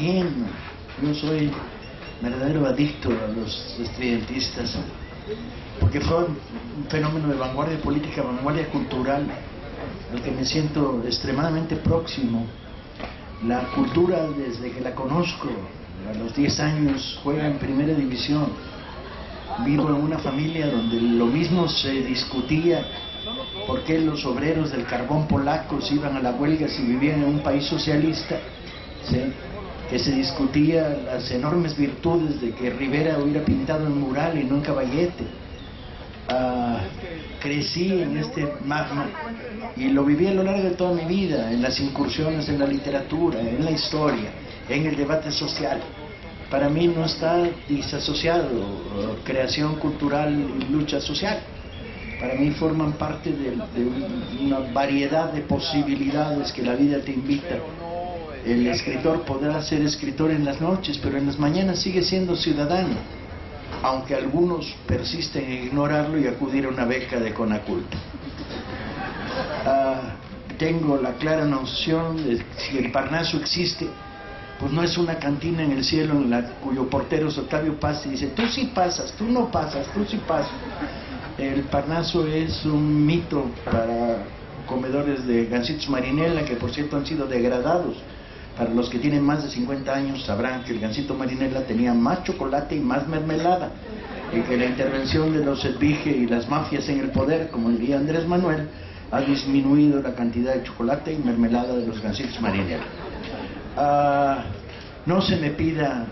lleno. Yo soy verdadero adicto a los estridentistas, porque fue un fenómeno de vanguardia política, vanguardia cultural, al que me siento extremadamente próximo. La cultura, desde que la conozco, a los 10 años, juega en primera división. Vivo en una familia donde lo mismo se discutía por qué los obreros del carbón polacos iban a la huelga si vivían en un país socialista, ¿sí? Que se discutía las enormes virtudes de que Rivera hubiera pintado en mural y no en caballete. Crecí en este magma y lo viví a lo largo de toda mi vida, en las incursiones en la literatura, en la historia, en el debate social. Para mí no está disasociado creación cultural y lucha social. Para mí forman parte de una variedad de posibilidades que la vida te invita. El escritor podrá ser escritor en las noches, pero en las mañanas sigue siendo ciudadano, aunque algunos persisten en ignorarlo y acudir a una beca de Conaculta. Tengo la clara noción de que si el Parnaso existe, pues no es una cantina en el cielo cuyo portero es Octavio Paz y dice, tú sí pasas, tú no pasas, tú sí pasas. El Parnaso es un mito para comedores de gansitos marinela, que por cierto han sido degradados. Para los que tienen más de 50 años sabrán que el gansito marinela tenía más chocolate y más mermelada, y que la intervención de los Edvige y las mafias en el poder, como diría Andrés Manuel, ha disminuido la cantidad de chocolate y mermelada de los gansitos marinela. No se me pida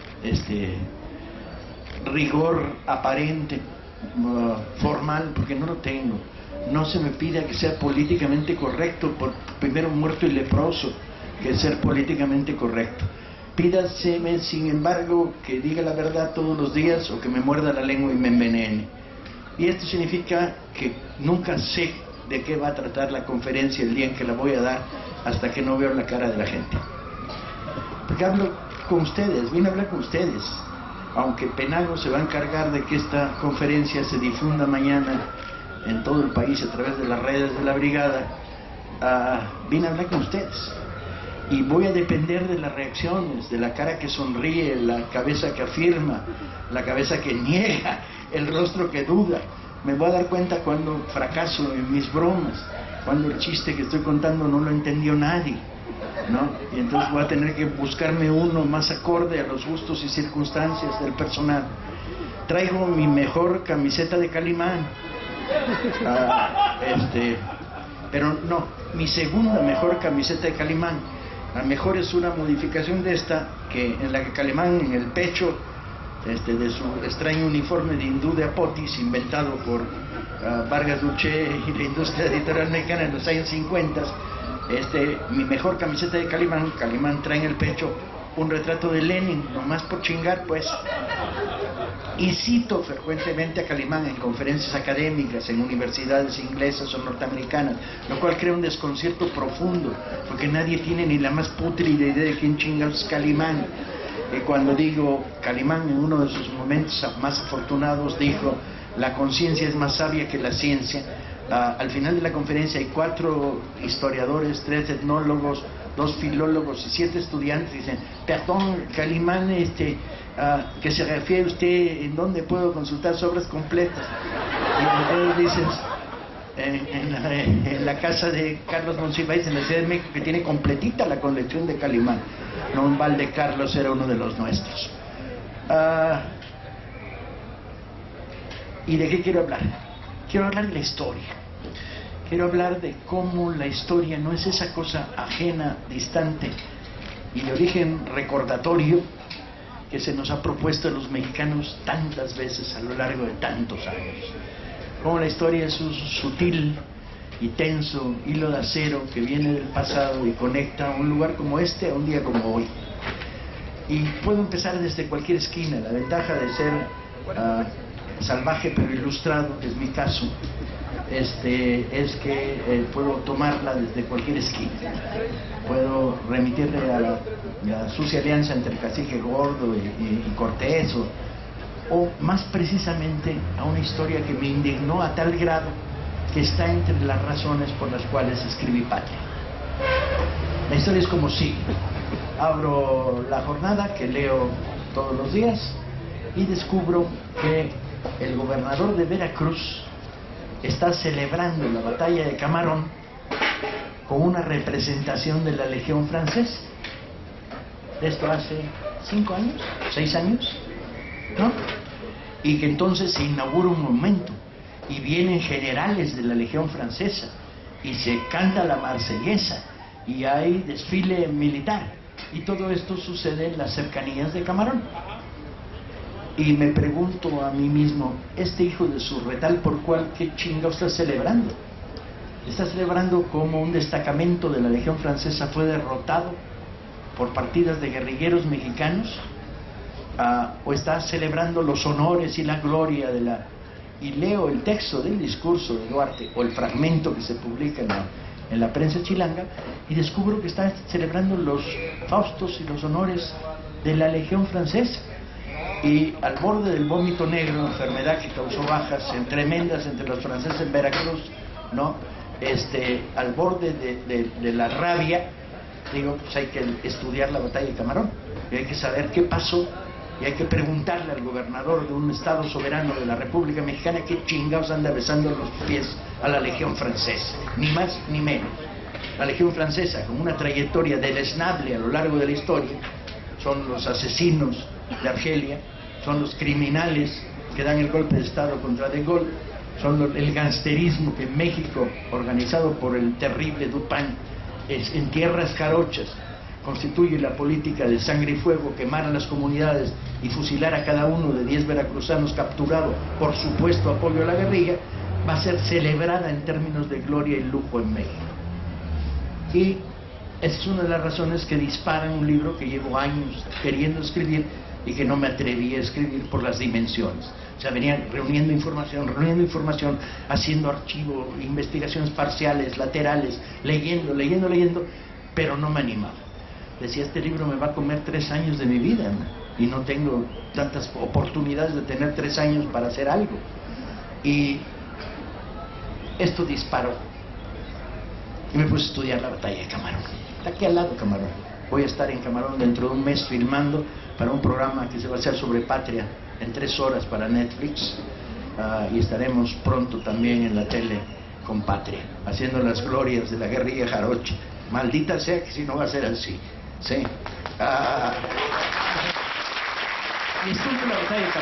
rigor aparente, formal, porque no lo tengo. No se me pida que sea políticamente correcto, por primero muerto y leproso que ser políticamente correcto. Pídaseme, sin embargo, que diga la verdad todos los días o que me muerda la lengua y me envenene. Y esto significa que nunca sé de qué va a tratar la conferencia el día en que la voy a dar, hasta que no veo la cara de la gente. Porque hablo con ustedes, vine a hablar con ustedes. Aunque Penago se va a encargar de que esta conferencia se difunda mañana en todo el país a través de las redes de la brigada, vine a hablar con ustedes. Y voy a depender de las reacciones, de la cara que sonríe, la cabeza que afirma, la cabeza que niega, el rostro que duda. Me voy a dar cuenta cuando fracaso en mis bromas, cuando el chiste que estoy contando no lo entendió nadie, ¿no? Y entonces voy a tener que buscarme uno más acorde a los gustos y circunstancias del personal. Traigo mi mejor camiseta de Calimán, pero no, mi segunda mejor camiseta de Calimán. La mejor es una modificación de esta, en la que Calimán, en el pecho de su extraño uniforme de hindú de Apotis, inventado por Vargas Luché y la industria editorial mexicana en los años 50, mi mejor camiseta de Calimán trae en el pecho un retrato de Lenin, nomás por chingar, pues. Y cito frecuentemente a Calimán en conferencias académicas, en universidades inglesas o norteamericanas, lo cual crea un desconcierto profundo, porque nadie tiene ni la más pútrida idea de quién chingados es Calimán. Cuando digo Calimán, en uno de sus momentos más afortunados, dijo, la conciencia es más sabia que la ciencia. Al final de la conferencia hay 4 historiadores, 3 etnólogos, 2 filólogos y 7 estudiantes. Dicen, perdón, Calimán, que se refiere usted, ¿en dónde puedo consultar sus obras completas? Y entonces dicen, en la casa de Carlos Monsiváis, en la Ciudad de México, que tiene completita la colección de Calimán. No, un Valdecarlos era uno de los nuestros. ¿Y de qué quiero hablar? Quiero hablar de la historia. Quiero hablar de cómo la historia no es esa cosa ajena, distante y de origen recordatorio que se nos ha propuesto a los mexicanos tantas veces a lo largo de tantos años. Cómo la historia es un sutil y tenso hilo de acero que viene del pasado y conecta un lugar como este a un día como hoy. Y puedo empezar desde cualquier esquina. La ventaja de ser salvaje pero ilustrado, que es mi caso, es que puedo tomarla desde cualquier esquina. Puedo remitirle a la sucia alianza entre el cacique Gordo y Cortés, o más precisamente a una historia que me indignó a tal grado que está entre las razones por las cuales escribí Patria. La historia es como sigue. abro La Jornada, que leo todos los días, y descubro que el gobernador de Veracruz está celebrando la batalla de Camarón con una representación de la Legión Francesa. Esto hace 5 años, 6 años, ¿no? Y que entonces se inaugura un monumento y vienen generales de la Legión Francesa y se canta la Marsellesa y hay desfile militar, y todo esto sucede en las cercanías de Camarón. Y me pregunto a mí mismo, este hijo de su retal por cual, ¿qué chingado está celebrando? ¿Está celebrando como un destacamento de la Legión Francesa fue derrotado por partidas de guerrilleros mexicanos? ¿O está celebrando los honores y la gloria de la... Y leo el texto del discurso de Duarte, o el fragmento que se publica en la prensa chilanga, y descubro que está celebrando los faustos y los honores de la Legión Francesa. Y al borde del vómito negro, enfermedad que causó bajas tremendas entre los franceses en Veracruz, ¿no? Al borde de la rabia, digo, pues hay que estudiar la batalla de Camarón, y hay que saber qué pasó, y hay que preguntarle al gobernador de un estado soberano de la República Mexicana qué chingados anda besando los pies a la Legión Francesa, ni más ni menos. La Legión Francesa, con una trayectoria deleznable a lo largo de la historia, son los asesinos de Argelia, son los criminales que dan el golpe de estado contra De Gaulle, son el gangsterismo que en México, organizado por el terrible Dupin, en tierras jarochas, constituye la política de sangre y fuego, quemar a las comunidades y fusilar a cada uno de 10 veracruzanos capturados por supuesto apoyo a la guerrilla, va a ser celebrada en términos de gloria y lujo en México. Y esa es una de las razones que disparan un libro que llevo años queriendo escribir y que no me atreví a escribir por las dimensiones. O sea, venían reuniendo información, haciendo archivo, investigaciones parciales, laterales, leyendo, pero no me animaba. Decía, este libro me va a comer 3 años de mi vida, ¿no? Y no tengo tantas oportunidades de tener 3 años para hacer algo. Y esto disparó. Y me puse a estudiar la batalla de Camarón. Está aquí al lado Camarón. Voy a estar en Camarón dentro de un mes filmando para un programa que se va a hacer sobre patria en 3 horas para Netflix. Y estaremos pronto también en la tele con Patria, haciendo las glorias de la guerrilla jarocha. Maldita sea que si no va a ser así. Sí. Y estudio la batalla de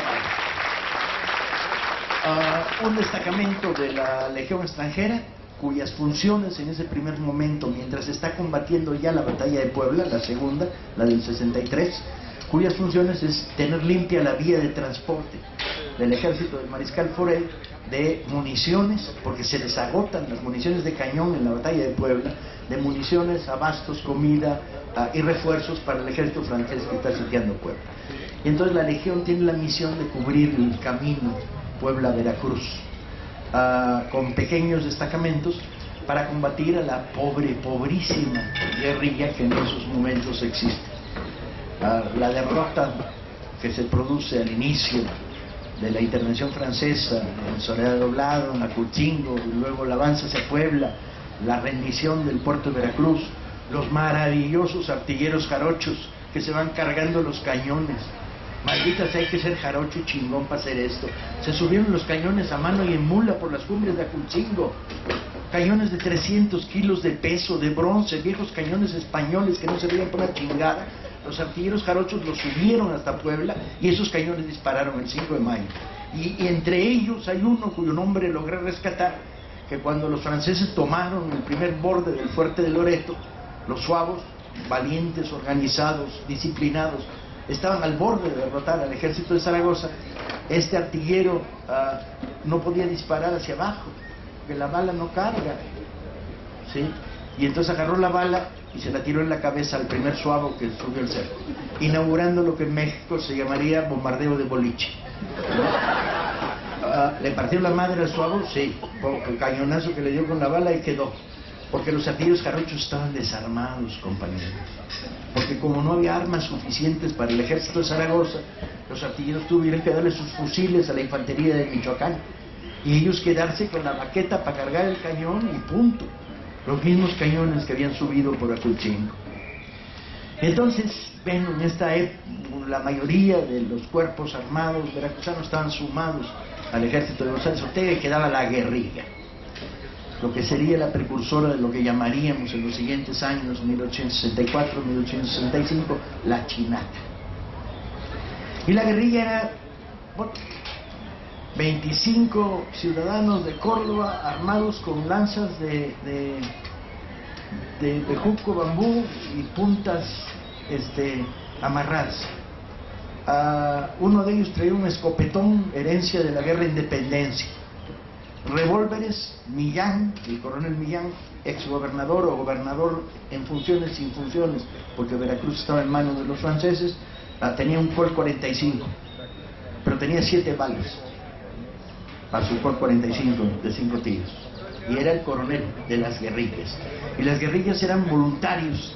Camarón. Un destacamento de la Legión extranjera, cuyas funciones en ese primer momento, mientras se está combatiendo ya la batalla de Puebla, la segunda, la del 63, cuyas funciones es tener limpia la vía de transporte del ejército del Mariscal Forel de municiones, porque se les agotan las municiones de cañón en la batalla de Puebla, de municiones, abastos, comida y refuerzos para el ejército francés que está sitiando Puebla. Y entonces la Legión tiene la misión de cubrir el camino Puebla-Veracruz, con pequeños destacamentos para combatir a la pobrísima guerrilla que en esos momentos existe. La derrota que se produce al inicio de la intervención francesa en Soledad de Doblado, en Aculcingo, y luego el avance hacia Puebla, la rendición del puerto de Veracruz, los maravillosos artilleros jarochos que se van cargando los cañones. Malditas, hay que ser jarocho y chingón para hacer esto. Se subieron los cañones a mano y en mula por las cumbres de Aculcingo. Cañones de 300 kilos de peso, de bronce, viejos cañones españoles que no se veían por una chingada. Los artilleros jarochos los subieron hasta Puebla y esos cañones dispararon el 5 de mayo. Y entre ellos hay uno cuyo nombre logré rescatar, que cuando los franceses tomaron el primer borde del fuerte de Loreto, los suavos, valientes, organizados, disciplinados, estaban al borde de derrotar al ejército de Zaragoza. Este artillero no podía disparar hacia abajo, porque la bala no carga, ¿sí? Y entonces agarró la bala y se la tiró en la cabeza al primer suavo que subió el cerco, inaugurando lo que en México se llamaría bombardeo de boliche. ¿Le partió la madre al suavo? Sí, por el cañonazo que le dio con la bala y quedó. Porque los artilleros jarochos estaban desarmados, compañeros. Porque como no había armas suficientes para el ejército de Zaragoza, los artilleros tuvieron que darle sus fusiles a la infantería de Michoacán. Y ellos quedarse con la baqueta para cargar el cañón y punto. Los mismos cañones que habían subido por Aculcingo. Entonces, ven, en esta época, la mayoría de los cuerpos armados veracruzanos estaban sumados al ejército de González Ortega y quedaba la guerrilla, lo que sería la precursora de lo que llamaríamos en los siguientes años, 1864, 1865, la chinaca. Y la guerrilla era, bueno, 25 ciudadanos de Córdoba armados con lanzas de bejuco, bambú y puntas amarradas. Uno de ellos traía un escopetón, herencia de la guerra de independencia. Revólveres, Millán, el coronel Millán, exgobernador o gobernador en funciones, sin funciones, porque Veracruz estaba en manos de los franceses, tenía un Colt 45, pero tenía 7 balas para su Colt 45 de 5 tiros. Y era el coronel de las guerrillas. Y las guerrillas eran voluntarios.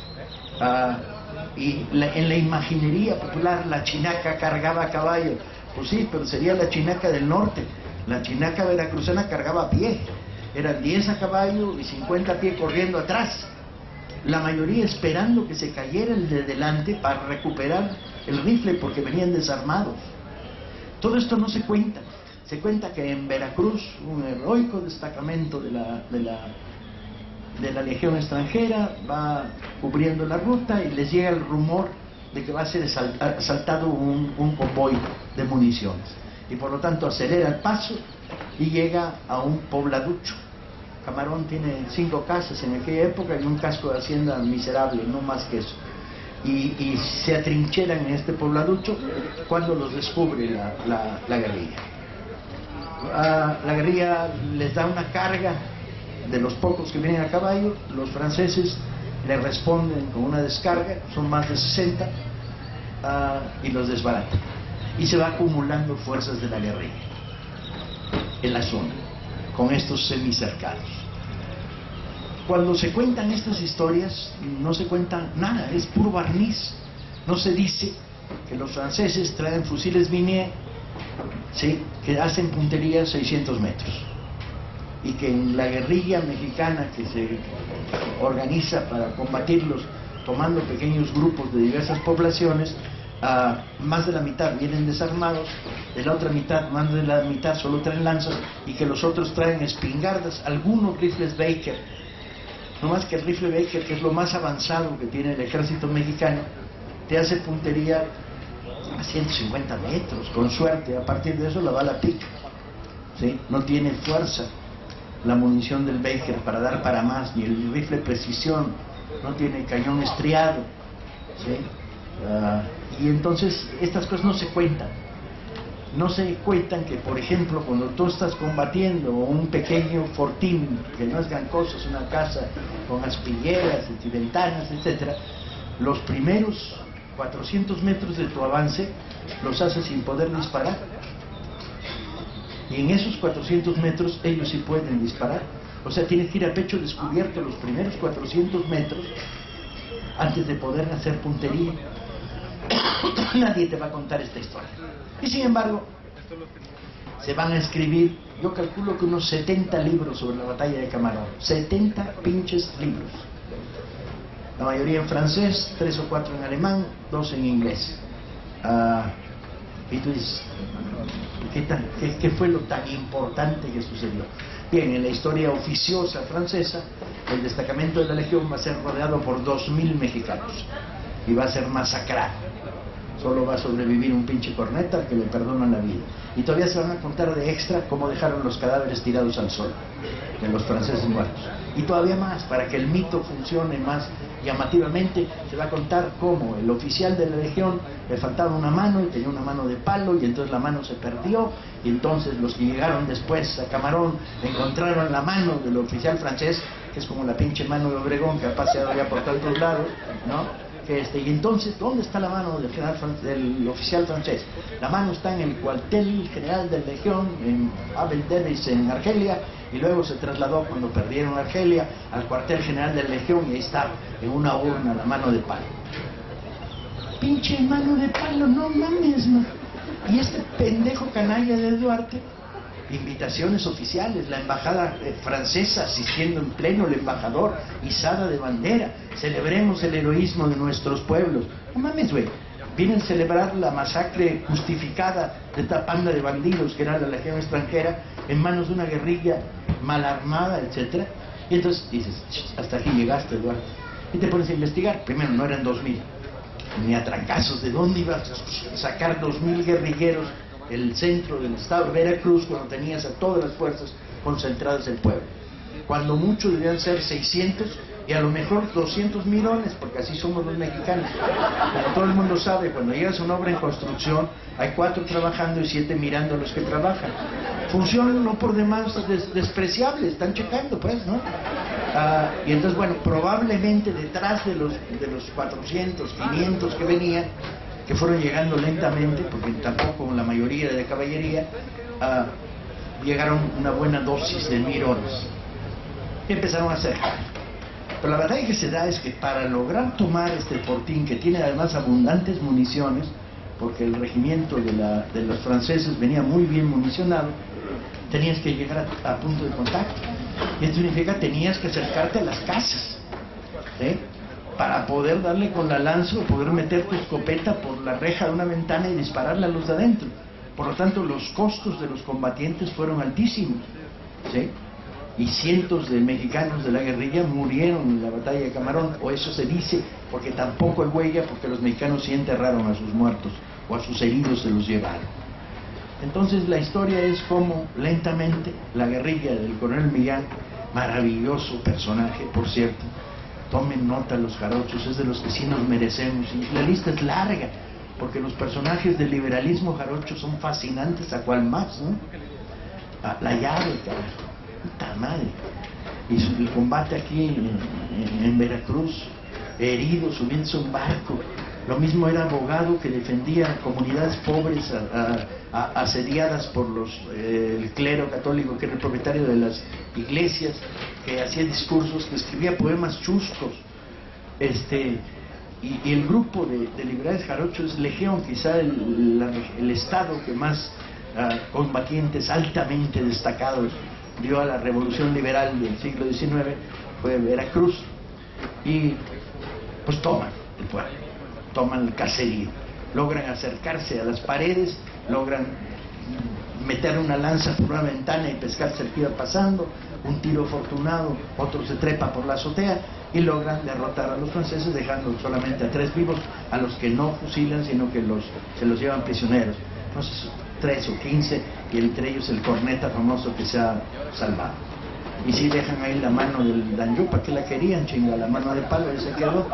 Y en la imaginería popular, la chinaca cargaba a caballo. Pues sí, pero sería la chinaca del norte. La chinaca veracruzana cargaba a pie. Eran 10 a caballo y 50 a pie corriendo atrás. La mayoría esperando que se cayera el de delante para recuperar el rifle porque venían desarmados. Todo esto no se cuenta. Se cuenta que en Veracruz un heroico destacamento de la Legión extranjera va cubriendo la ruta y les llega el rumor de que va a ser asaltado un convoy de municiones. Y por lo tanto acelera el paso y llega a un pobladucho. Camarón tiene 5 casas en aquella época y un casco de hacienda miserable, no más que eso. Y se atrincheran en este pobladucho cuando los descubre la guerrilla. La guerrilla les da una carga de los pocos que vienen a caballo. Los franceses le responden con una descarga, son más de 60, y los desbaratan. Y se va acumulando fuerzas de la guerrilla en la zona, con estos semicercados. Cuando se cuentan estas historias, no se cuenta nada, es puro barniz. No se dice que los franceses traen fusiles Minié, ¿sí?, que hacen puntería a 600 metros. Y que en la guerrilla mexicana que se organiza para combatirlos, tomando pequeños grupos de diversas poblaciones, más de la mitad vienen desarmados, de la otra mitad, más de la mitad solo traen lanzas, y que los otros traen espingardas, algunos rifles Baker. No más que el rifle Baker, que es lo más avanzado que tiene el ejército mexicano, te hace puntería a 150 metros, con suerte. A partir de eso la bala pica, ¿sí? No tiene fuerza la munición del Baker para dar para más, ni el rifle precisión, no tiene cañón estriado, ¿sí? Y entonces estas cosas no se cuentan. No se cuentan que, por ejemplo, cuando tú estás combatiendo un pequeño fortín, que no es gran cosa, es una casa con aspilleras y ventanas, etcétera, los primeros 400 metros de tu avance los haces sin poder disparar. Y en esos 400 metros ellos sí pueden disparar. O sea, tienes que ir a pecho descubierto los primeros 400 metros antes de poder hacer puntería. Nadie te va a contar esta historia. Y sin embargo, se van a escribir, yo calculo que unos 70 libros sobre la batalla de Camarón. 70 pinches libros. La mayoría en francés, 3 o 4 en alemán, 2 en inglés. Y tú dices, ¿qué fue lo tan importante que sucedió? Bien, en la historia oficiosa francesa, el destacamento de la Legión va a ser rodeado por 2000 mexicanos y va a ser masacrado. Solo va a sobrevivir un pinche corneta al que le perdonan la vida. Y todavía se van a contar de extra cómo dejaron los cadáveres tirados al sol de los franceses muertos. Y todavía más, para que el mito funcione más llamativamente, se va a contar cómo el oficial de la Legión le faltaba una mano y tenía una mano de palo, y entonces la mano se perdió, y entonces los que llegaron después a Camarón encontraron la mano del oficial francés, que es como la pinche mano de Obregón que ha paseado ya por tantos lados, ¿no? Y entonces, ¿dónde está la mano del oficial francés? La mano está en el cuartel general de la Legión, en Abel Denis, en Argelia, y luego se trasladó, cuando perdieron Argelia, al cuartel general de la Legión, y ahí está, en una urna, la mano de palo. Pinche mano de palo, no mames, man. Y este pendejo canalla de Duarte invitaciones oficiales, la embajada francesa asistiendo en pleno, el embajador, izada de bandera, celebremos el heroísmo de nuestros pueblos. No mames, güey, vienen a celebrar la masacre justificada de esta panda de bandidos que era la legión extranjera en manos de una guerrilla mal armada, etcétera. Y entonces dices, hasta aquí llegaste, Eduardo, y te pones a investigar. Primero, no eran 2000, ni a trancazos. ¿De dónde ibas a sacar 2000 guerrilleros el centro del estado de Veracruz cuando tenías a todas las fuerzas concentradas en Puebla? Cuando mucho debían ser 600 y a lo mejor 200 mirones, porque así somos los mexicanos. Como todo el mundo sabe, cuando llegas a una obra en construcción hay 4 trabajando y 7 mirando a los que trabajan. Funcionan no por demás despreciables, están checando, pues, ¿no? Y entonces, bueno, probablemente detrás de los 400, 500 que venían, que fueron llegando lentamente, porque tampoco la mayoría de caballería, llegaron una buena dosis de mirones y empezaron a acercar. Pero la batalla que se da es que para lograr tomar este fortín, que tiene además abundantes municiones, porque el regimiento de los franceses venía muy bien municionado, tenías que llegar a punto de contacto. Y esto significa tenías que acercarte a las casas, ¿sí?, para poder darle con la lanza o poder meter tu escopeta por la reja de una ventana y dispararle a los de adentro. Por lo tanto, los costos de los combatientes fueron altísimos, ¿sí?, y cientos de mexicanos de la guerrilla murieron en la batalla de Camarón, o eso se dice, porque tampoco hay huella, porque los mexicanos sí enterraron a sus muertos o a sus heridos se los llevaron. Entonces la historia es como lentamente la guerrilla del coronel Millán, maravilloso personaje, por cierto, tomen nota los jarochos, es de los que sí nos merecemos, y la lista es larga, porque los personajes del liberalismo jarocho son fascinantes a cual más, ¿no? La llave, carajo, puta madre, y el combate aquí en Veracruz, herido, subiéndose a un barco. Lo mismo era abogado que defendía comunidades pobres asediadas por el clero católico, que era el propietario de las iglesias, que hacía discursos, que escribía poemas chuscos. Y el grupo de liberales jarochos es Legión, quizá el estado que más combatientes altamente destacados dio a la revolución liberal del siglo XIX, fue Veracruz. Y pues toman el pueblo, toman el caserío, logran acercarse a las paredes, logran meter una lanza por una ventana y pescarse el que iba pasando, un tiro afortunado, otro se trepa por la azotea y logran derrotar a los franceses, dejando solamente a 3 vivos, a los que no fusilan, sino que se los llevan prisioneros, no sé, 3 o 15, y entre ellos el corneta famoso que se ha salvado. Y si dejan ahí la mano del Danyupa, que la querían, chinga, la mano de palo, y se quedó.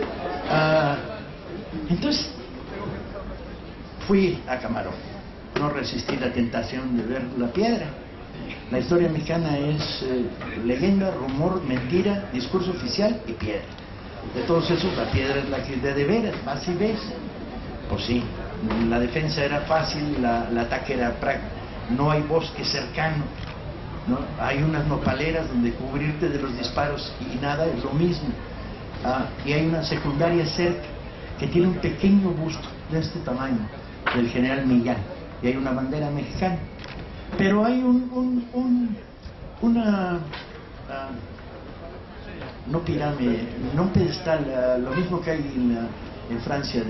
Entonces, fui a Camarón, no resistí la tentación de ver la piedra. La historia mexicana es leyenda, rumor, mentira, discurso oficial y piedra. De todos esos, la piedra es la que de veras, vas y ves. Pues sí, la defensa era fácil, el ataque era práctico, no hay bosque cercano, ¿no? Hay unas nopaleras donde cubrirte de los disparos y nada, es lo mismo. Y hay una secundaria cerca que tiene un pequeño busto de este tamaño del general Millán, y hay una bandera mexicana, pero hay una no pirámide, no un pedestal, lo mismo que hay en Francia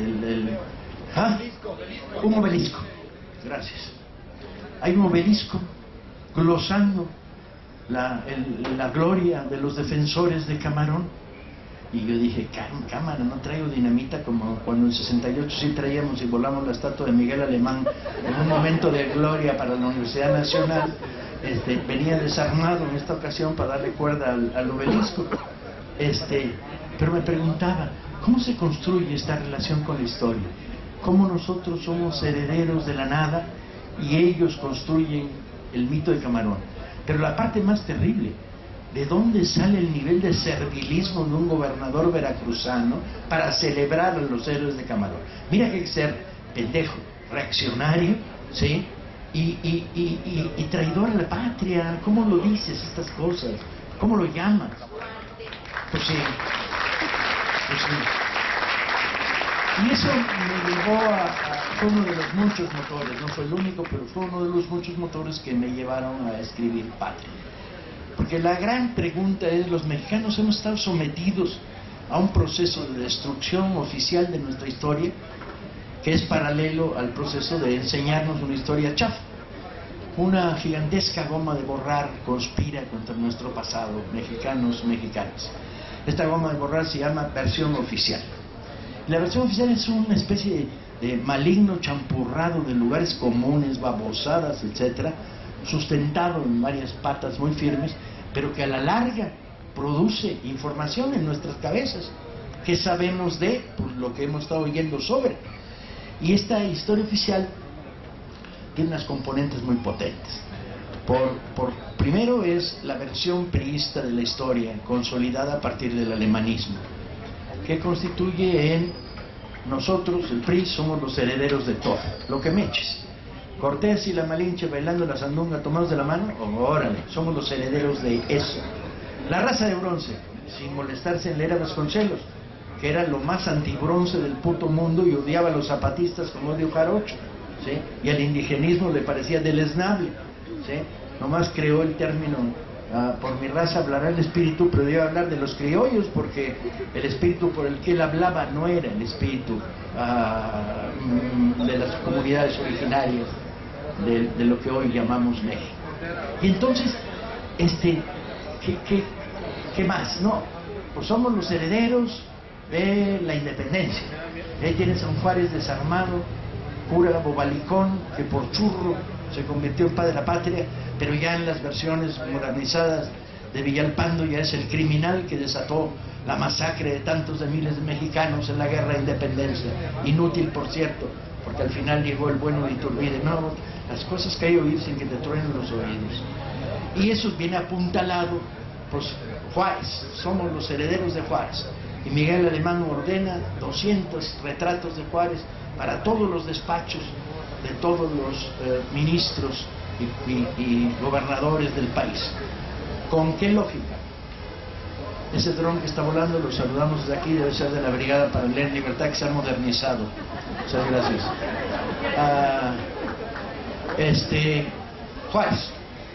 un obelisco, gracias. Hay un obelisco glosando la gloria de los defensores de Camarón. Y yo dije, cámara, no traigo dinamita como cuando en 68 sí traíamos y volamos la estatua de Miguel Alemán en un momento de gloria para la Universidad Nacional. Venía desarmado en esta ocasión para darle cuerda al obelisco. Pero me preguntaba, ¿cómo se construye esta relación con la historia? ¿Cómo nosotros somos herederos de la nada y ellos construyen el mito de Camarón? Pero la parte más terrible, ¿de dónde sale el nivel de servilismo de un gobernador veracruzano para celebrar a los héroes de Camarón? Mira que hay que ser pendejo, reaccionario, ¿sí? Y traidor a la patria. ¿Cómo lo dices estas cosas? ¿Cómo lo llamas? Pues sí. Y eso me llevó fue uno de los muchos motores, no fue el único, pero fue uno de los muchos motores que me llevaron a escribir Patria. Porque la gran pregunta es, los mexicanos hemos estado sometidos a un proceso de destrucción oficial de nuestra historia, que es paralelo al proceso de enseñarnos una historia chafa. Una gigantesca goma de borrar conspira contra nuestro pasado, mexicanos, mexicanas. Esta goma de borrar se llama versión oficial. La versión oficial es una especie de maligno champurrado de lugares comunes, babosadas, etcétera, sustentado en varias patas muy firmes, pero que a la larga produce información en nuestras cabezas. ¿Qué sabemos de? Pues lo que hemos estado oyendo sobre. Y esta historia oficial tiene unas componentes muy potentes. Primero es la versión priista de la historia, consolidada a partir del alemanismo, que constituye en nosotros, el PRI, somos los herederos de todo, lo que me eches. Cortés y la Malinche bailando la sandunga tomados de la mano, órale, somos los herederos de eso. La raza de bronce, sin molestarse en leer a Vasconcelos, que era lo más antibronce del puto mundo y odiaba a los zapatistas como odio jarocho, ¿sí? Y al indigenismo le parecía deleznable, ¿sí? Nomás creó el término, por mi raza hablará el espíritu, pero debe hablar de los criollos, porque el espíritu por el que él hablaba no era el espíritu de las comunidades originarias de lo que hoy llamamos México. Y entonces, ¿qué más? No, pues somos los herederos de la independencia. Ahí tienes a un Juárez desarmado, cura bobalicón, que por churro se convirtió en padre de la patria, pero ya en las versiones modernizadas de Villalpando ya es el criminal que desató la masacre de tantos de miles de mexicanos en la guerra de independencia. Inútil, por cierto, porque al final llegó el bueno de Iturbide. No, las cosas que hay que oír sin que te truenen los oídos. Y eso viene apuntalado, pues Juárez, somos los herederos de Juárez. Y Miguel Alemán ordena 200 retratos de Juárez para todos los despachos de todos los ministros y gobernadores del país. ¿Con qué lógica? Ese dron que está volando, lo saludamos desde aquí, debe ser de la Brigada para el Leer Libertad, que se ha modernizado. Muchas gracias. Juárez.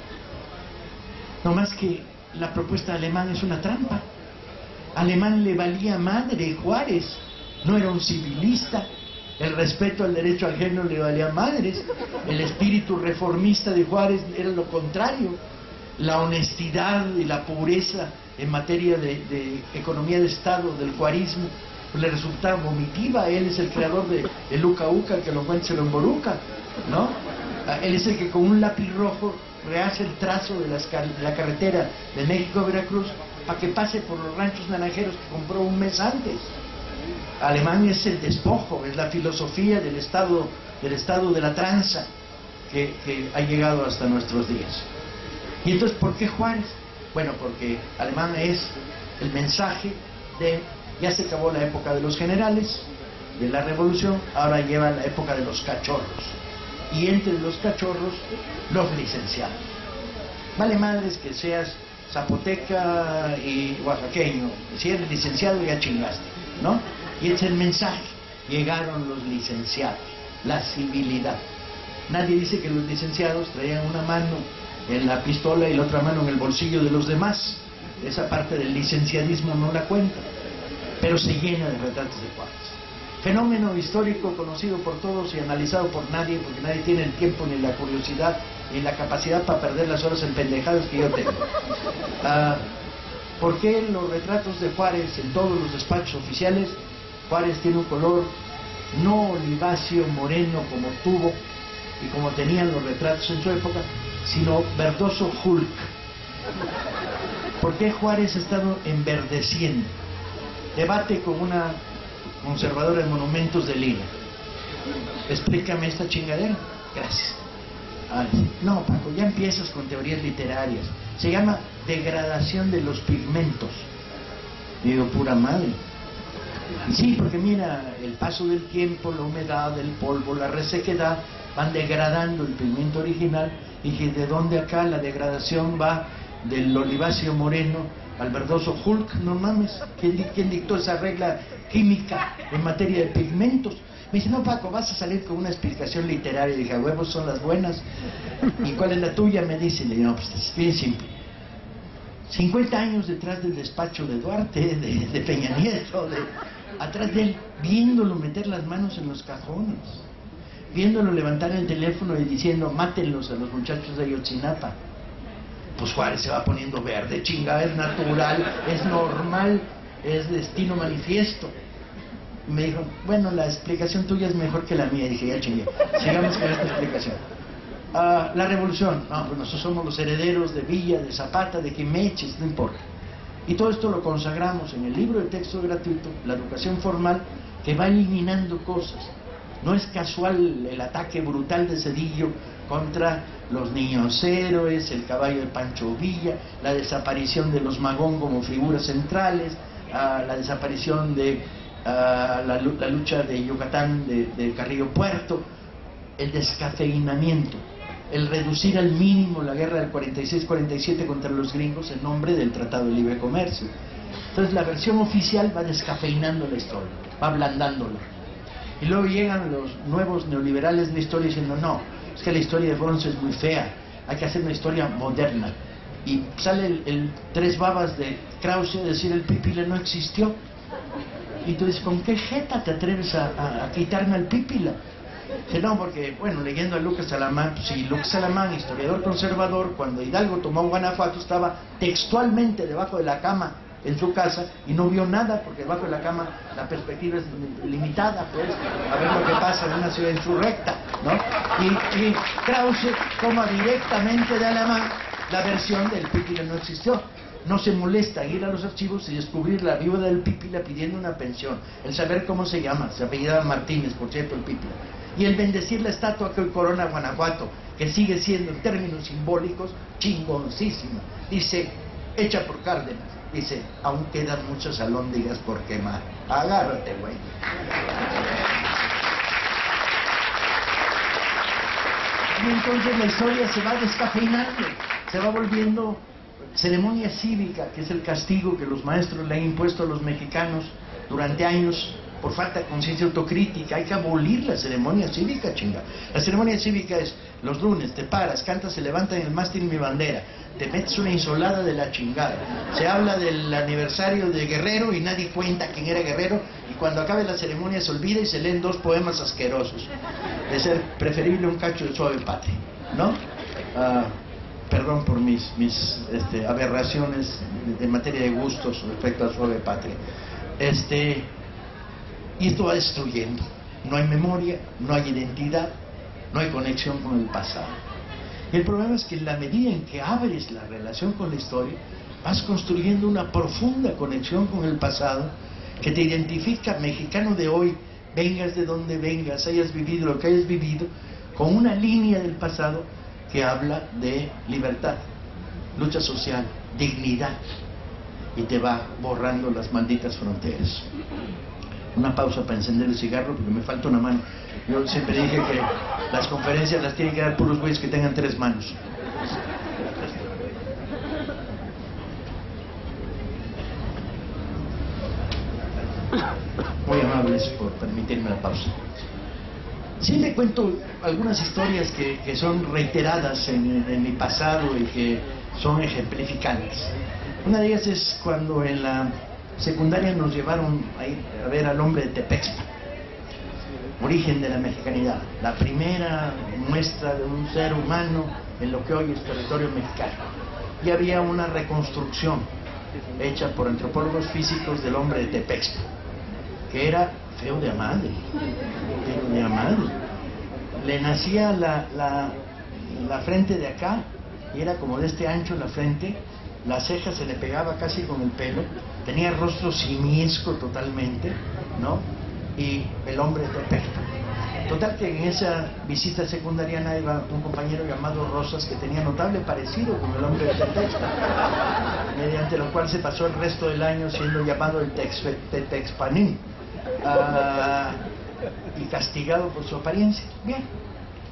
No más que la propuesta de Alemán es una trampa. Alemán le valía madre Juárez, no era un civilista. El respeto al derecho ajeno le valía madres. El espíritu reformista de Juárez era lo contrario. La honestidad y la pureza en materia de economía de Estado del juarismo le resultaba vomitiva. Él es el creador de Uca Uca, el que lo encuentra se lo emboruca, ¿no? Él es el que con un lápiz rojo rehace el trazo de la carretera de México a Veracruz para que pase por los ranchos naranjeros que compró un mes antes. Alemán es el despojo, es la filosofía del estado de la tranza que ha llegado hasta nuestros días. Y entonces, ¿por qué Juárez? Bueno, porque Alemán es el mensaje de ya se acabó la época de los generales, de la revolución, ahora lleva la época de los cachorros. Y entre los cachorros, los licenciados. Vale madres que seas zapoteca y oaxaqueño, si eres licenciado ya chingaste, ¿no? Y es el mensaje, llegaron los licenciados, la civilidad. Nadie dice que los licenciados traían una mano en la pistola y la otra mano en el bolsillo de los demás. Esa parte del licenciadismo no la cuenta, pero se llena de retratos de Juárez. Fenómeno histórico conocido por todos y analizado por nadie, porque nadie tiene el tiempo ni la curiosidad ni la capacidad para perder las horas en pendejadas que yo tengo. ¿Por qué los retratos de Juárez en todos los despachos oficiales? Juárez tiene un color no oliváceo, moreno como tuvo y como tenían los retratos en su época, sino verdoso Hulk. ¿Por qué Juárez ha estado enverdeciendo? Debate con una conservadora de monumentos de Lima. Explícame esta chingadera. Gracias. No, Paco, ya empiezas con teorías literarias. Se llama degradación de los pigmentos. Digo, pura madre. Sí, porque mira, el paso del tiempo, la humedad, el polvo, la resequedad van degradando el pigmento original. Y que de dónde acá la degradación va del oliváceo moreno al verdoso Hulk, no mames, ¿quién dictó esa regla química en materia de pigmentos? Me dice, no, Paco, vas a salir con una explicación literaria. Y dije, a huevos son las buenas. ¿Y cuál es la tuya? Me dice. Le digo, no, pues es bien simple. 50 años detrás del despacho de Duarte, de Peña Nieto, atrás de él, viéndolo meter las manos en los cajones, viéndolo levantar el teléfono y diciendo, mátenlos a los muchachos de Ayotzinapa. Pues Juárez se va poniendo verde, chingada, es natural, es normal, es destino manifiesto. Y me dijo, bueno, la explicación tuya es mejor que la mía. Y dije, ya chingue, sigamos con esta explicación. La revolución, no, pues nosotros somos los herederos de Villa, de Zapata, de Quimeches, no importa. Y todo esto lo consagramos en el libro de texto gratuito, La educación formal, que va eliminando cosas. No es casual el ataque brutal de Zedillo contra los niños héroes, el caballo de Pancho Villa, la desaparición de los Magón como figuras centrales, la desaparición de la lucha de Yucatán, de Carrillo Puerto, el descafeinamiento, el reducir al mínimo la guerra del 46-47 contra los gringos en nombre del Tratado de Libre Comercio. Entonces la versión oficial va descafeinando la historia, va ablandándola. Y luego llegan los nuevos neoliberales de la historia diciendo, no, es que la historia de Bronce es muy fea, hay que hacer una historia moderna. Y sale el tres babas de Krause a decir, el Pípila no existió. Y tú dices, ¿con qué jeta te atreves a quitarme al Pípila? Dice, no, porque, bueno, leyendo a Lucas Alamán, pues sí, Lucas Alamán, historiador conservador, cuando Hidalgo tomó Guanajuato, estaba textualmente debajo de la cama en su casa y no vio nada, porque debajo de la cama la perspectiva es limitada, pues, a ver lo que pasa en una ciudad insurrecta, ¿no? Y Krause toma directamente de Alamán la versión del Pípila no existió. No se molesta en ir a los archivos y descubrir la viuda del Pípila pidiendo una pensión, el saber cómo se llama, se apellidaba Martínez, por cierto, el Pípila, y el bendecir la estatua que hoy corona Guanajuato, que sigue siendo en términos simbólicos chingoncísima. Dice, hecha por Cárdenas, dice, aún quedan muchas alhóndigas por quemar. Agárrate, güey. Y entonces la historia se va descafeinando, se va volviendo ceremonia cívica, que es el castigo que los maestros le han impuesto a los mexicanos durante años por falta de conciencia autocrítica. Hay que abolir la ceremonia cívica, chinga. La ceremonia cívica es los lunes, te paras, cantas, se levanta en el mástil mi bandera, te metes una insolada de la chingada, se habla del aniversario de Guerrero y nadie cuenta quién era Guerrero, y cuando acabe la ceremonia se olvida y se leen 2 poemas asquerosos. De ser preferible un cacho de Suave Patria, ¿no? Perdón por mis aberraciones en materia de gustos respecto a Suave Patria. Y esto va destruyendo. No hay memoria, no hay identidad, no hay conexión con el pasado. Y el problema es que en la medida en que abres la relación con la historia, vas construyendo una profunda conexión con el pasado que te identifica, mexicano de hoy, vengas de donde vengas, hayas vivido lo que hayas vivido, con una línea del pasado que habla de libertad, lucha social, dignidad, y te va borrando las malditas fronteras. Una pausa para encender el cigarro porque me falta una mano. Yo siempre dije que las conferencias las tienen que dar puros güeyes que tengan 3 manos. Muy amables por permitirme la pausa. Siempre cuento algunas historias que son reiteradas en mi pasado y que son ejemplificantes. Una de ellas es cuando en la secundaria nos llevaron a ir a ver al hombre de Tepexpa, origen de la mexicanidad, la primera muestra de un ser humano en lo que hoy es territorio mexicano. Y había una reconstrucción hecha por antropólogos físicos del hombre de Tepexpa, que era feo de a madre, feo de a madre. Le nacía la frente de acá y era como de este ancho la frente, la ceja se le pegaba casi con el pelo, tenía rostro simiesco totalmente, ¿no? Y el hombre de Tepexpa. Total que en esa visita secundariana iba un compañero llamado Rosas que tenía notable parecido con el hombre de Tepexpa, mediante lo cual se pasó el resto del año siendo llamado el Tepexpanín, y castigado por su apariencia. Bien,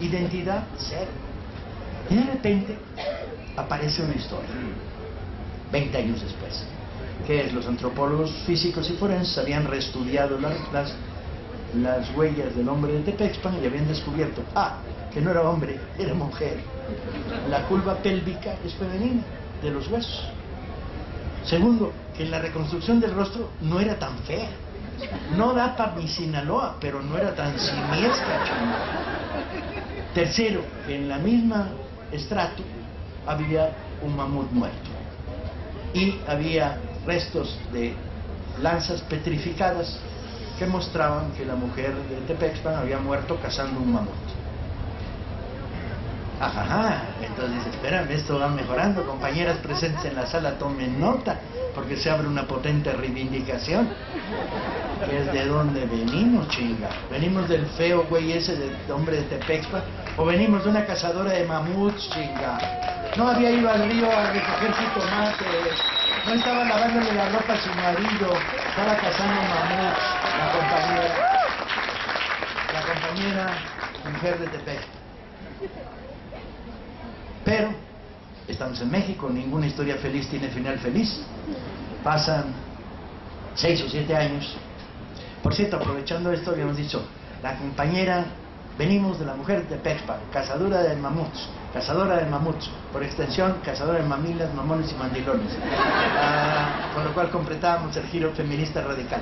identidad cero. Y de repente aparece una historia. 20 años después. Que es, los antropólogos físicos y forenses habían reestudiado las huellas del hombre de Tepexpan y habían descubierto, que no era hombre, era mujer. La curva pélvica es femenina, de los huesos. Segundo, que en la reconstrucción del rostro no era tan fea. No da para mi Sinaloa, pero no era tan simiesca, chingada. Tercero, en la misma estrato había un mamut muerto. Y había restos de lanzas petrificadas que mostraban que la mujer de Tepexpan había muerto cazando un mamut. Ajá, entonces espérame, esto va mejorando. Compañeras presentes en la sala, tomen nota, porque se abre una potente reivindicación. Que es de dónde venimos, chinga. ¿Venimos del feo güey ese de hombre de Tepexpan? ¿O venimos de una cazadora de mamuts, chinga? No había ido al río a recoger jitomates, no estaba lavándole la ropa a su marido, estaba cazando mamuts, la compañera mujer de Tepexpan. Pero estamos en México, ninguna historia feliz tiene final feliz. Pasan 6 o 7 años. Por cierto, aprovechando esto, habíamos dicho, la compañera, venimos de la mujer de Tepexpan, cazadora de mamuts, por extensión, cazadora de mamilas, mamones y mandilones. Con lo cual completábamos el giro feminista radical.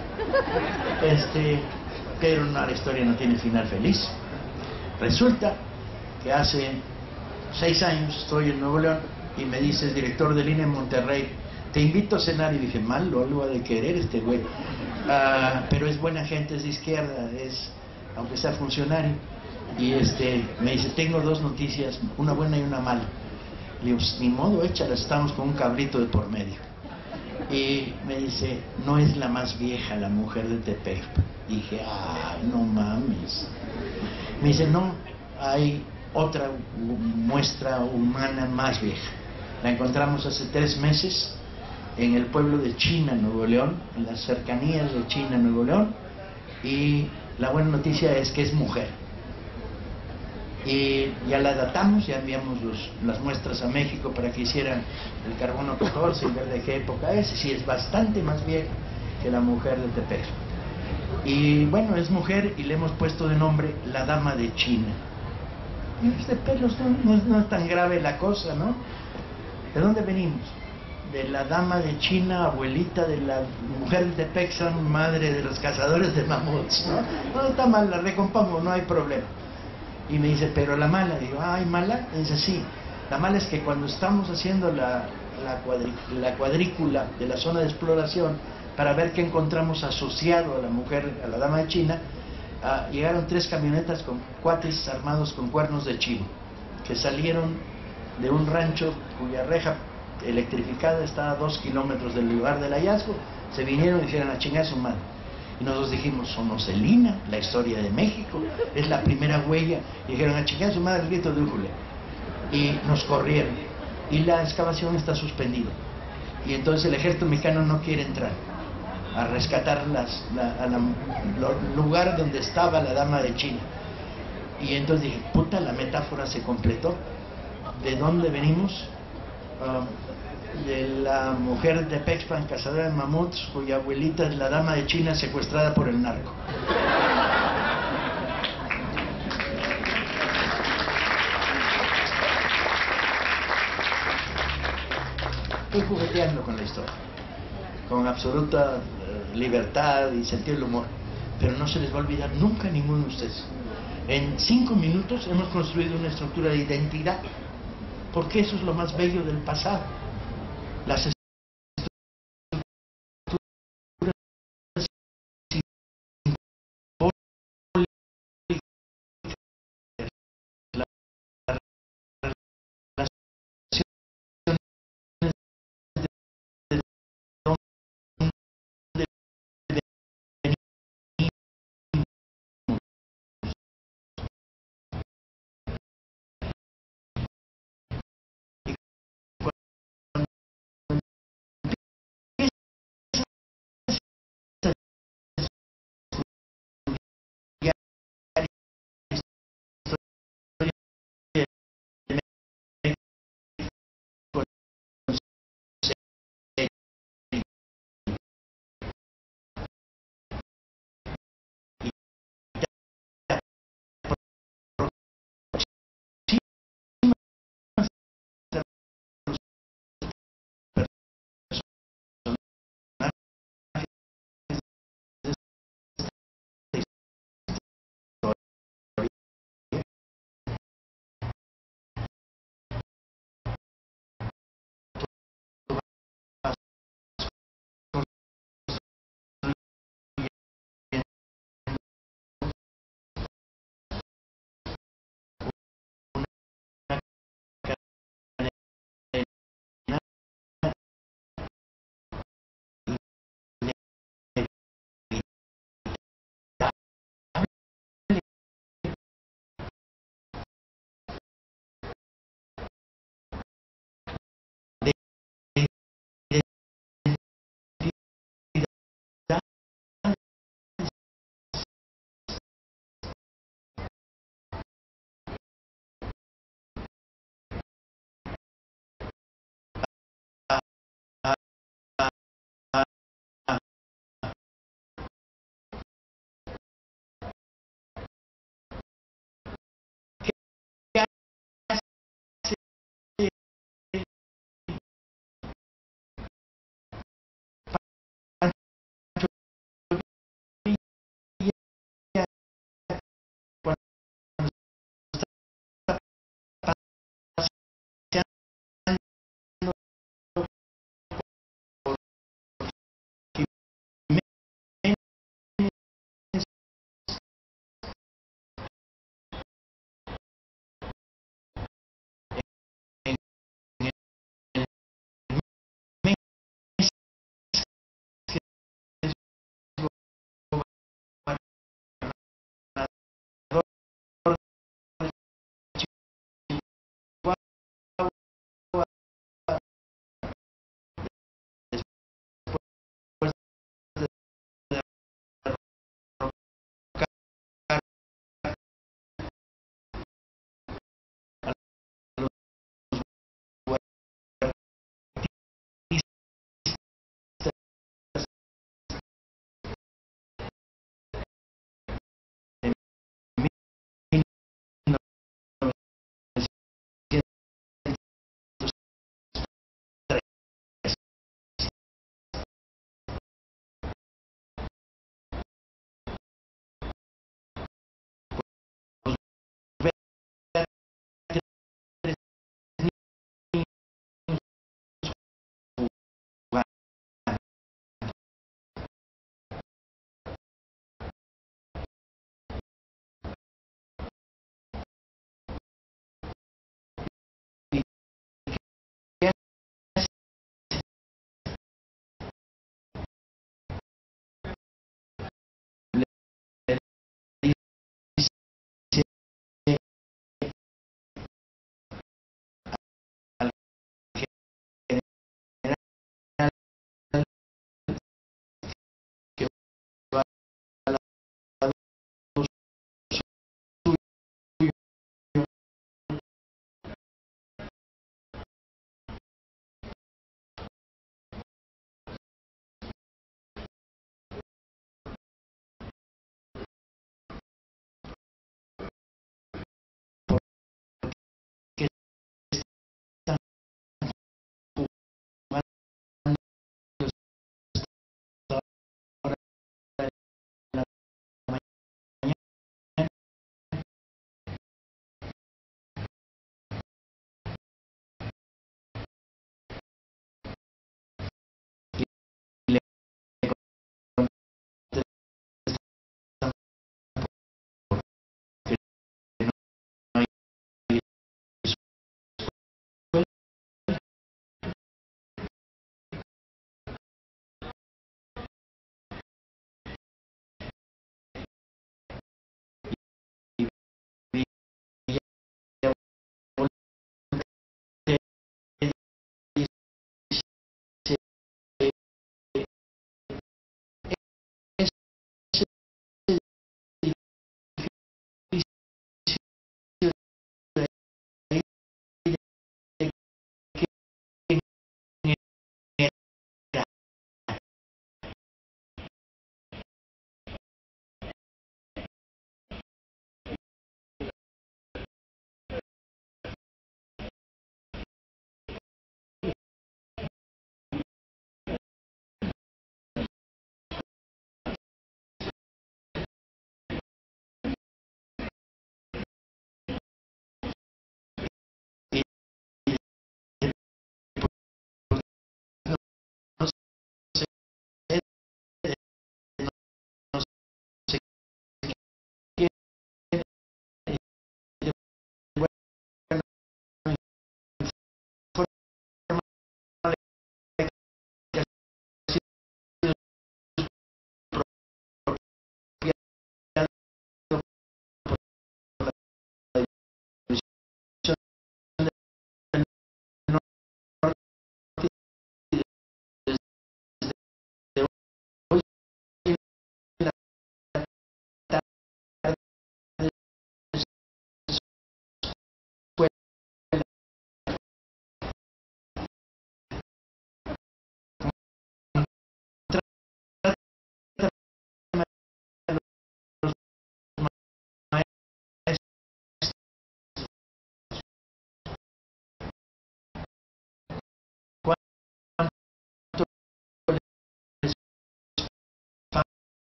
Pero no, la historia no tiene final feliz. Resulta que hace 6 años estoy en Nuevo León y me dices, director del INE en Monterrey, te invito a cenar. Y dije, malo, algo ha de querer este güey. Pero es buena gente, es de izquierda, aunque sea funcionario. Y me dice, tengo 2 noticias, una buena y una mala. Le digo, pues, ni modo, échalas, estamos con un cabrito de por medio. Y me dice, no es la más vieja la mujer de Tepexpan. Dije, no mames. Me dice, no, hay otra muestra humana más vieja. La encontramos hace 3 meses en el pueblo de China, Nuevo León, en las cercanías de China, Nuevo León, y la buena noticia es que es mujer. Y ya la datamos, ya enviamos las muestras a México para que hicieran el carbono 14 y ver de qué época es. Y sí, es bastante más vieja que la mujer de Tepexpan. Y bueno, es mujer y le hemos puesto de nombre la Dama de China. Y pelos no es tan grave la cosa, ¿no? ¿De dónde venimos? De la Dama de China, abuelita de la mujer de Tepexpan, madre de los cazadores de mamuts, ¿no? No está mal, la recompongo, no hay problema. Y me dice, pero la mala. Digo, ¿hay mala? Y dice, sí, la mala es que cuando estamos haciendo la cuadrícula de la zona de exploración para ver qué encontramos asociado a la mujer, a la Dama de China, llegaron 3 camionetas con cuates armados con cuernos de chivo, que salieron de un rancho cuya reja electrificada está a 2 kilómetros del lugar del hallazgo. Se vinieron y dijeron, a chingar su madre. Y nosotros dijimos, Sonoselina, la historia de México, es la primera huella. Y dijeron, a chingar su madre, el grito de Újule. Y nos corrieron. Y la excavación está suspendida. Y entonces el ejército mexicano no quiere entrar a rescatar al lugar donde estaba la Dama de China. Y entonces dije, puta, la metáfora se completó. ¿De dónde venimos? De la mujer de Tepexpan, cazadora de mamuts, cuya abuelita es la Dama de China secuestrada por el narco. Estoy jugueteando con la historia, con absoluta libertad y sentido del humor, pero no se les va a olvidar nunca a ninguno de ustedes. En 5 minutos hemos construido una estructura de identidad, porque eso es lo más bello del pasado. Las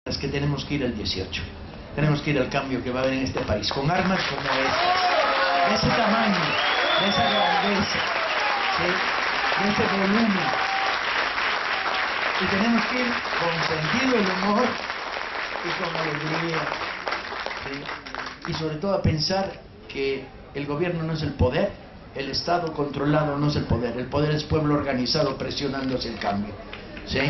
es que tenemos que ir al 18. Tenemos que ir al cambio que va a haber en este país, con armas como esta, de ese tamaño, de esa grandeza, ¿sí? De ese volumen. Y tenemos que ir con sentido del humor y con alegría, ¿sí? Y sobre todo a pensar que el gobierno no es el poder, el Estado controlado no es el poder es pueblo organizado presionando hacia el cambio, ¿sí?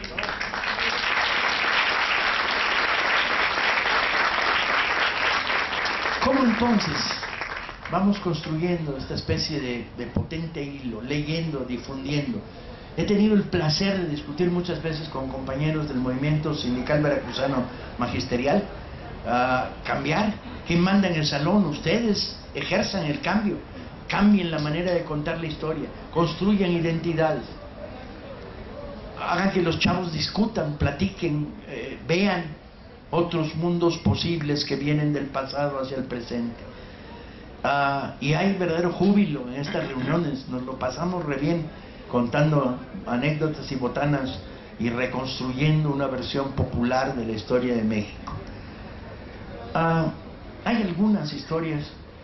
¿Cómo entonces vamos construyendo esta especie de potente hilo, leyendo, difundiendo? He tenido el placer de discutir muchas veces con compañeros del movimiento sindical veracruzano magisterial. Cambiar, ¿quién manda en el salón? Ustedes ejerzan el cambio, cambien la manera de contar la historia, construyan identidades, hagan que los chavos discutan, platiquen, vean otros mundos posibles que vienen del pasado hacia el presente. Y hay verdadero júbilo en estas reuniones, nos lo pasamos re bien contando anécdotas y botanas y reconstruyendo una versión popular de la historia de México. Hay algunas historias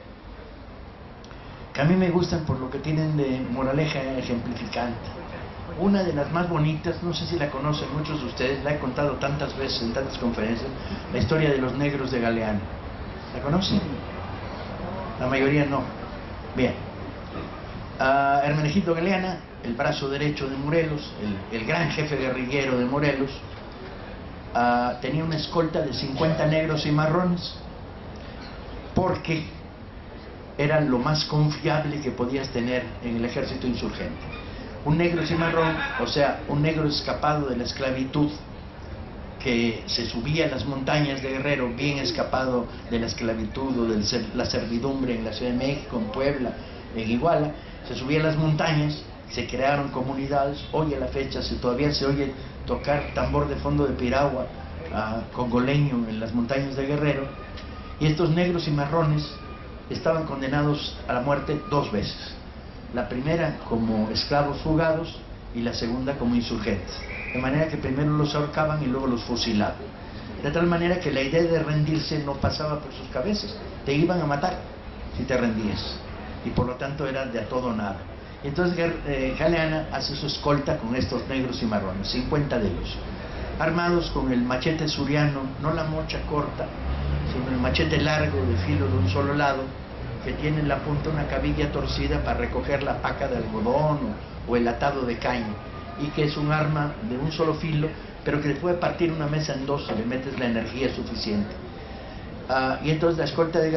que a mí me gustan por lo que tienen de moraleja ejemplificante. Una de las más bonitas, no sé si la conocen muchos de ustedes, la he contado tantas veces en tantas conferencias, la historia de los negros de Galeano. ¿La conocen? La mayoría no. Bien. Hermenegildo Galeana, el brazo derecho de Morelos, el gran jefe guerrillero de Morelos, tenía una escolta de 50 negros y marrones, porque eran lo más confiable que podías tener en el ejército insurgente. Un negro y marrón, o sea, un negro escapado de la esclavitud, que se subía a las montañas de Guerrero, bien escapado de la esclavitud o de la servidumbre en la Ciudad de México, en Puebla, en Iguala, se subía a las montañas, se crearon comunidades. Hoy a la fecha todavía se oye tocar tambor de fondo de piragua congoleño en las montañas de Guerrero, y estos negros y marrones estaban condenados a la muerte 2 veces. La primera como esclavos fugados y la segunda como insurgentes, de manera que primero los ahorcaban y luego los fusilaban, de tal manera que la idea de rendirse no pasaba por sus cabezas, te iban a matar si te rendías, y por lo tanto era de a todo o nada. Entonces Galeana hace su escolta con estos negros y marrones, 50 de ellos, armados con el machete suriano, no la mocha corta, sino el machete largo de filo de un solo lado, que tiene en la punta una cabilla torcida para recoger la paca de algodón o el atado de caña, y que es un arma de un solo filo, pero que le puede partir una mesa en 2 si le metes la energía suficiente. Y entonces la escolta de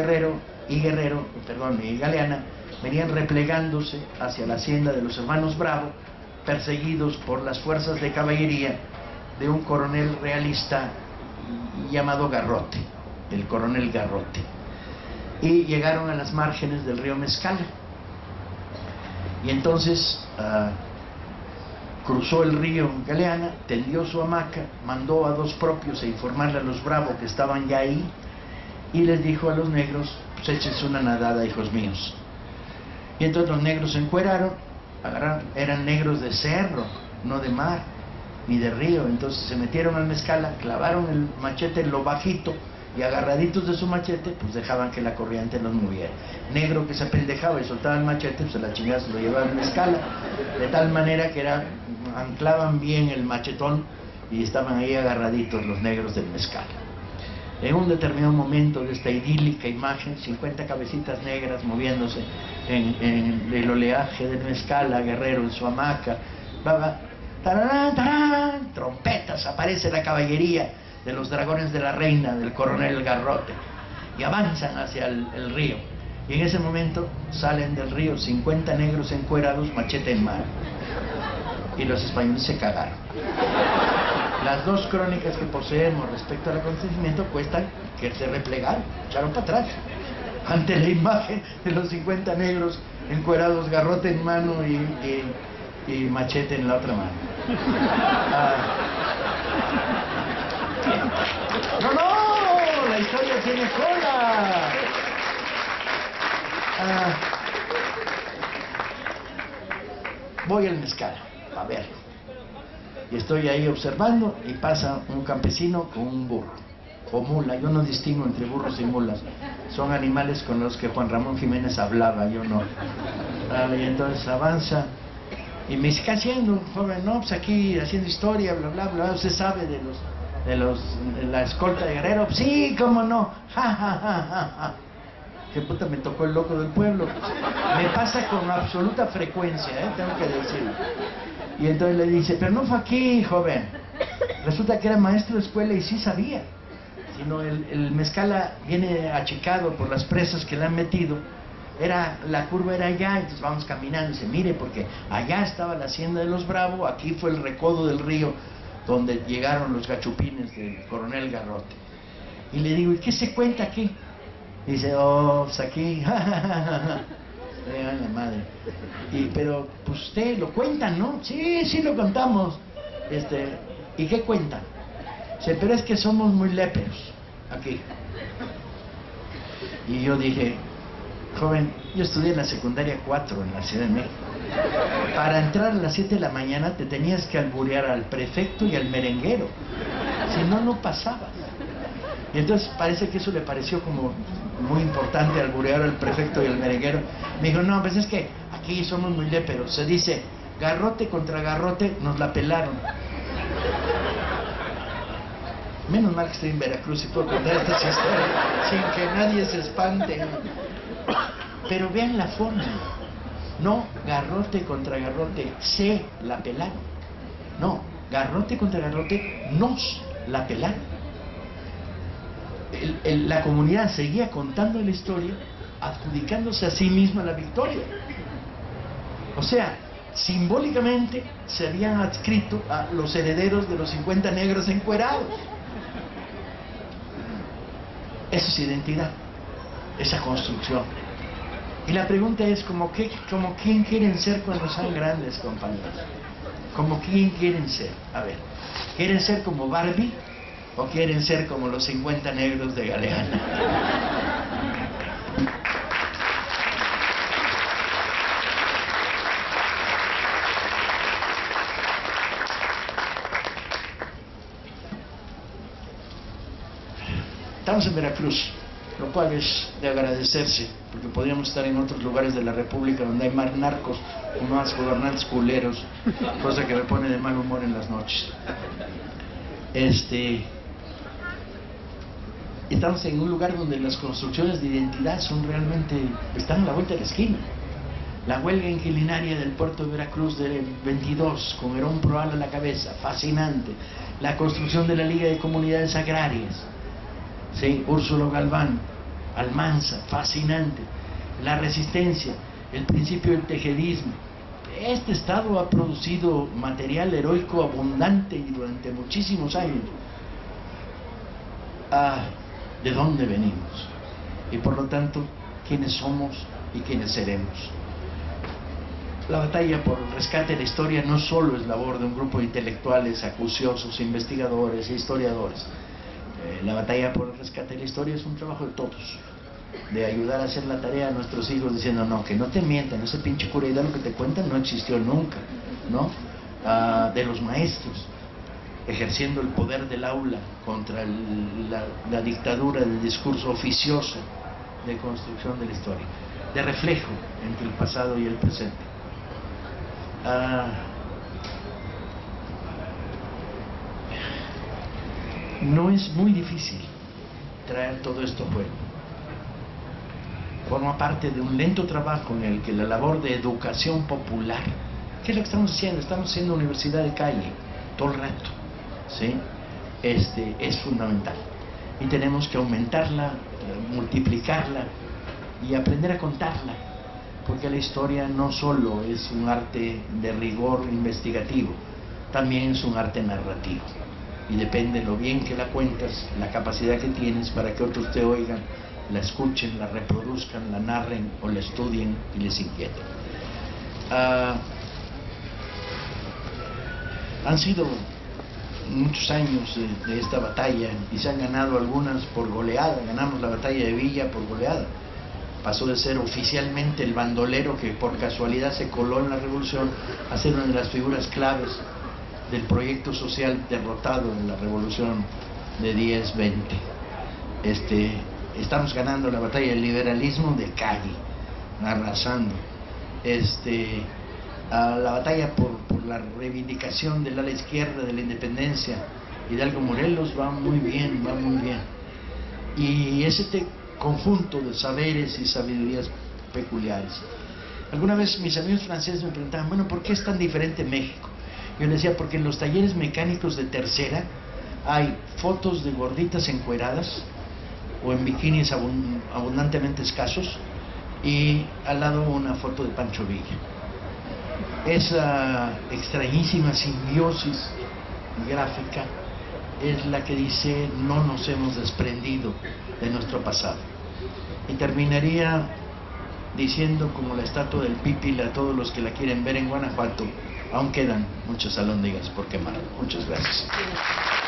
y Galeana venían replegándose hacia la hacienda de los hermanos Bravo, perseguidos por las fuerzas de caballería de un coronel realista llamado Garrote, el coronel Garrote. Y llegaron a las márgenes del río Mezcala, y entonces cruzó el río Galeana, tendió su hamaca, mandó a 2 propios a informarle a los Bravo que estaban ya ahí, y les dijo a los negros: pues échense una nadada, hijos míos. Y entonces los negros se encueraron, eran negros de cerro, no de mar ni de río. Entonces se metieron al Mezcala, clavaron el machete en lo bajito, y agarraditos de su machete, pues dejaban que la corriente los moviera. Negro que se apendejaba y soltaba el machete, pues a la chingada se lo llevaban en escala, de tal manera que anclaban bien el machetón y estaban ahí agarraditos los negros del Mezcala. En un determinado momento de esta idílica imagen, 50 cabecitas negras moviéndose en el oleaje del Mezcala, Guerrero en su hamaca, tararán, tararán, trompetas, aparece la caballería de los dragones de la reina, del coronel Garrote, y avanzan hacia el río. Y en ese momento salen del río 50 negros encuerados, machete en mano, y los españoles se cagaron. Las 2 crónicas que poseemos respecto al acontecimiento cuestan que se replegaron, echaron para atrás ante la imagen de los 50 negros encuerados, garrote en mano y machete en la otra mano. ¡No! La historia tiene cola. Voy al Mezcala a verlo. Y estoy ahí observando y pasa un campesino con un burro o mula. Yo no distingo entre burros y mulas, son animales con los que Juan Ramón Jiménez hablaba, yo no. Y entonces avanza y me dice: ¿qué haciendo, joven? No, pues aquí haciendo historia, bla bla bla. ¿Usted sabe de la escolta de Guerrero? Sí, cómo no. Ja, ja, ja, ja, ja. Que puta, me tocó el loco del pueblo. Me pasa con absoluta frecuencia, tengo que decirlo. Y entonces le dice: pero no fue aquí, joven. Resulta que era maestro de escuela y sí sabía. Sino el Mezcala viene achicado por las presas que le han metido. La curva era allá, entonces vamos caminando y dice: mire, porque allá estaba la hacienda de los Bravo, aquí fue el recodo del río donde llegaron los gachupines del coronel Garrote. Y le digo: ¿y qué se cuenta aquí? Y dice: oh, pues aquí, la madre. Pero pues usted lo cuentan, ¿no? Sí, sí lo contamos. ¿Y qué cuentan? Dice: pero es que somos muy léperos aquí. Y yo dije: joven, yo estudié en la secundaria 4 en la Ciudad de México. Para entrar a las 7 de la mañana te tenías que alburear al prefecto y al merenguero, si no, no pasabas. Y entonces parece que eso le pareció como muy importante, alburear al prefecto y al merenguero. Me dijo: no, pues es que aquí somos muy léperos. Se dice garrote contra garrote, nos la pelaron. Menos mal que estoy en Veracruz y puedo contar estas historias sin que nadie se espante. Pero vean la forma. No garrote contra garrote, se la pelaron. No, garrote contra garrote, nos la pelaron. La comunidad seguía contando la historia, adjudicándose a sí misma la victoria. O sea, simbólicamente se habían adscrito a los herederos de los 50 negros encuerados. Esa es identidad, esa construcción. Y la pregunta es: ¿como quién quieren ser cuando sean grandes, compañeros? ¿Como quién quieren ser? A ver, ¿quieren ser como Barbie o quieren ser como los 50 negros de Galeana? Estamos en Veracruz, lo cual es de agradecerse, porque podríamos estar en otros lugares de la República donde hay más narcos o más gobernantes culeros, cosa que me pone de mal humor en las noches. Estamos en un lugar donde las construcciones de identidad son realmente, están a la vuelta de la esquina. La huelga inquilinaria del puerto de Veracruz del 22, con Herón Proal a la cabeza, fascinante. La construcción de la Liga de Comunidades Agrarias, ¿sí? Úrsulo Galván, Almanza, fascinante. La resistencia, el principio del tejedismo. Este estado ha producido material heroico abundante y durante muchísimos años. ¿De dónde venimos? Y por lo tanto, ¿quiénes somos y quiénes seremos? La batalla por el rescate de la historia no solo es labor de un grupo de intelectuales, acuciosos, investigadores e historiadores. La batalla por el rescate de la historia es un trabajo de todos, de ayudar a hacer la tarea a nuestros hijos diciendo: no, que no te mientan, ese pinche cura Hidalgo que te cuentan no existió nunca, ¿no? De los maestros, ejerciendo el poder del aula contra la dictadura del discurso oficioso de construcción de la historia, de reflejo entre el pasado y el presente. No es muy difícil traer todo esto a juego. Forma parte de un lento trabajo en el que la labor de educación popular, ¿qué es lo que estamos haciendo? Estamos haciendo universidad de calle todo el rato, ¿sí? Es fundamental. Y tenemos que aumentarla, multiplicarla y aprender a contarla, porque la historia no solo es un arte de rigor investigativo, también es un arte narrativo. Y depende lo bien que la cuentas, la capacidad que tienes para que otros te oigan, la escuchen, la reproduzcan, la narren o la estudien y les inquieten. Han sido muchos años de esta batalla y se han ganado algunas por goleada. Ganamos la batalla de Villa por goleada. Pasó de ser oficialmente el bandolero que por casualidad se coló en la revolución a ser una de las figuras claves del proyecto social derrotado en la revolución de 10-20. Estamos ganando la batalla del liberalismo de calle, arrasando. La batalla por la reivindicación del ala izquierda de la independencia, Hidalgo Morelos, va muy bien, va muy bien. Y ese conjunto de saberes y sabidurías peculiares. Alguna vez mis amigos franceses me preguntaban, bueno, ¿por qué es tan diferente México? Yo les decía, porque en los talleres mecánicos de tercera hay fotos de gorditas encueradas o en bikinis abundantemente escasos, y al lado una foto de Pancho Villa. Esa extrañísima simbiosis gráfica es la que dice: no nos hemos desprendido de nuestro pasado. Y terminaría diciendo, como la estatua del Pípila, a todos los que la quieren ver en Guanajuato: aún quedan muchas alhóndigas por quemar. Muchas gracias.